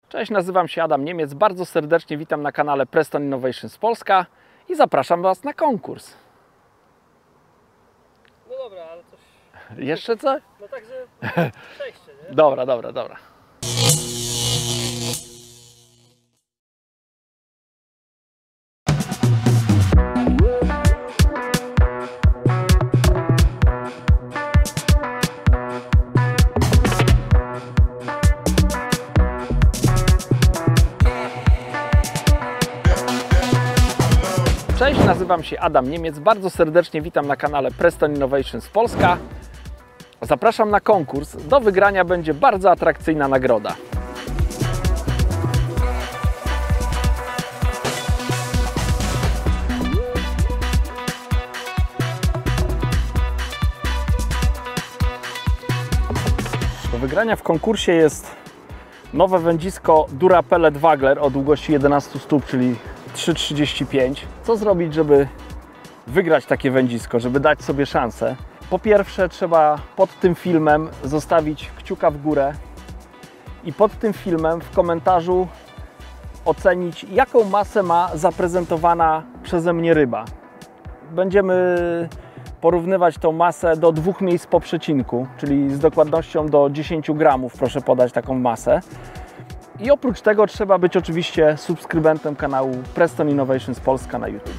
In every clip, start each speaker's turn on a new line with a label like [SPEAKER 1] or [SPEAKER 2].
[SPEAKER 1] Cześć, nazywam się Adam Niemiec. Bardzo serdecznie witam na kanale Preston Innovations Polska i zapraszam Was na konkurs.
[SPEAKER 2] No dobra, ale coś...
[SPEAKER 1] Jeszcze coś?
[SPEAKER 2] No także przejście, nie?
[SPEAKER 1] Dobra. Cześć, nazywam się Adam Niemiec. Bardzo serdecznie witam na kanale Preston Innovations Polska. Zapraszam na konkurs. Do wygrania będzie bardzo atrakcyjna nagroda. Do wygrania w konkursie jest nowe wędzisko Dura Pellet Waggler o długości 11 stóp, czyli 3,35. Co zrobić, żeby wygrać takie wędzisko, żeby dać sobie szansę? Po pierwsze, trzeba pod tym filmem zostawić kciuka w górę i pod tym filmem w komentarzu ocenić, jaką masę ma zaprezentowana przeze mnie ryba. Będziemy porównywać tą masę do 2 miejsc po przecinku, czyli z dokładnością do 10 gramów proszę podać taką masę. I oprócz tego trzeba być oczywiście subskrybentem kanału Preston Innovations Polska na YouTube.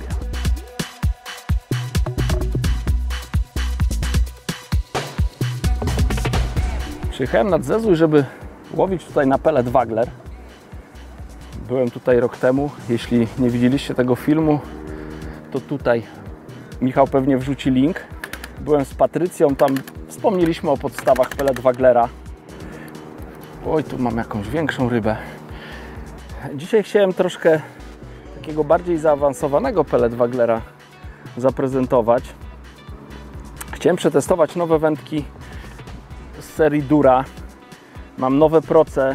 [SPEAKER 1] Przyjechałem nad Zezój, żeby łowić tutaj na pellet Waggler. Byłem tutaj rok temu. Jeśli nie widzieliście tego filmu, to tutaj Michał pewnie wrzuci link. Byłem z Patrycją, tam wspomnieliśmy o podstawach pellet Wagglera. Oj, tu mam jakąś większą rybę. Dzisiaj chciałem troszkę takiego bardziej zaawansowanego pellet Wagglera zaprezentować. Chciałem przetestować nowe wędki z serii Dura. Mam nowe proce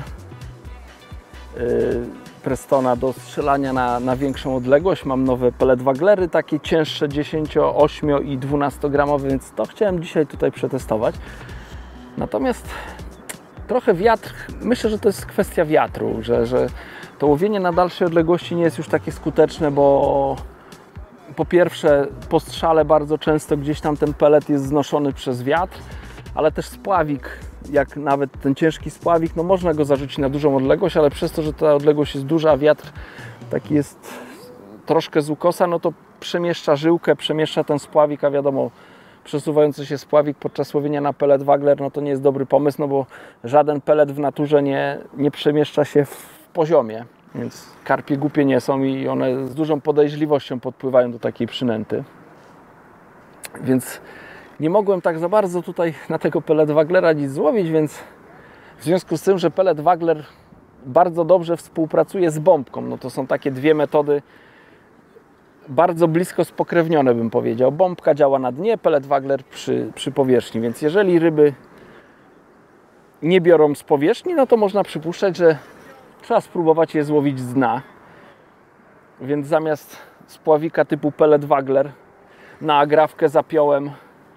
[SPEAKER 1] Prestona do strzelania na większą odległość. Mam nowe pellet Wagglery, takie cięższe 10, 8 i 12 gramowe, więc to chciałem dzisiaj tutaj przetestować. Natomiast trochę wiatr, myślę, że to jest kwestia wiatru, że to łowienie na dalszej odległości nie jest już takie skuteczne, bo po pierwsze po strzale bardzo często gdzieś tam ten pellet jest znoszony przez wiatr, ale też spławik, jak nawet ten ciężki spławik, no można go zarzucić na dużą odległość, ale przez to, że ta odległość jest duża, a wiatr taki jest troszkę z ukosa, no to przemieszcza żyłkę, przemieszcza ten spławik, a wiadomo, przesuwający się spławik podczas łowienia na pellet Waggler, no to nie jest dobry pomysł, no bo żaden pellet w naturze nie przemieszcza się w poziomie, więc karpie głupie nie są i one z dużą podejrzliwością podpływają do takiej przynęty. Więc nie mogłem tak za bardzo tutaj na tego pellet Wagglera nic złowić, więc w związku z tym, że pellet Waggler bardzo dobrze współpracuje z bombką, no to są takie dwie metody bardzo blisko spokrewnione, bym powiedział. Bombka działa na dnie, pellet Waggler przy powierzchni, więc jeżeli ryby nie biorą z powierzchni, no to można przypuszczać, że trzeba spróbować je złowić z dna. Więc zamiast spławika typu pellet Waggler na agrawkę zapiąłem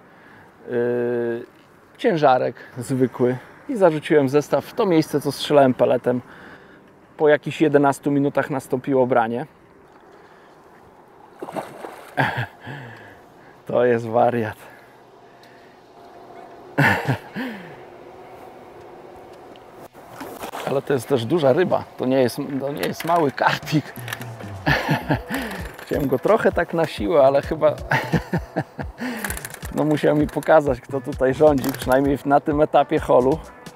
[SPEAKER 1] ciężarek zwykły i zarzuciłem zestaw w to miejsce, co strzelałem pelletem. Po jakichś 11 minutach nastąpiło branie. To jest wariat. Ale to jest też duża ryba. To nie jest mały karpik. Chciałem go trochę tak na siłę, ale chyba no musiał mi pokazać, kto tutaj rządzi, przynajmniej na tym etapie holu.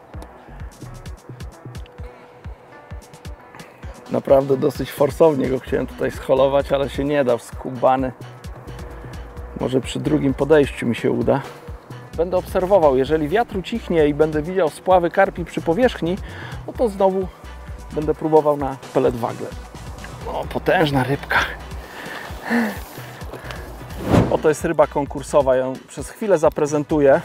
[SPEAKER 1] Naprawdę dosyć forsownie go chciałem tutaj scholować, ale się nie da, skubany. Może przy drugim podejściu mi się uda. Będę obserwował, jeżeli wiatr ucichnie i będę widział spławy karpi przy powierzchni, no to znowu będę próbował na pellet Waggler. O, potężna rybka. Oto jest ryba konkursowa, ją przez chwilę zaprezentuję.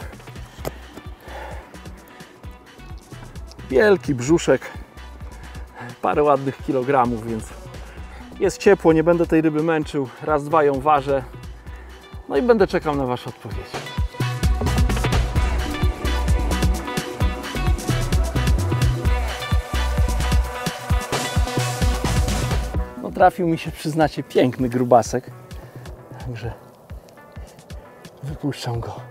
[SPEAKER 1] Wielki brzuszek, parę ładnych kilogramów, więc jest ciepło, nie będę tej ryby męczył. Raz, dwa ją ważę. No i będę czekał na Wasze odpowiedzi. trafił mi się, przyznacie, piękny grubasek. Także wypuszczam go.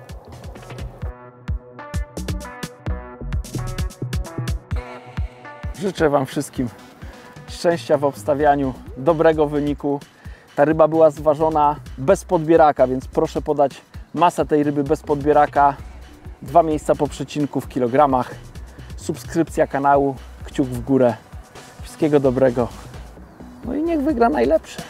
[SPEAKER 1] Życzę Wam wszystkim szczęścia w obstawianiu, dobrego wyniku. Ta ryba była zważona bez podbieraka, więc proszę podać masę tej ryby bez podbieraka. 2 miejsca po przecinku w kilogramach. Subskrypcja kanału, kciuk w górę. Wszystkiego dobrego. No i niech wygra najlepszy.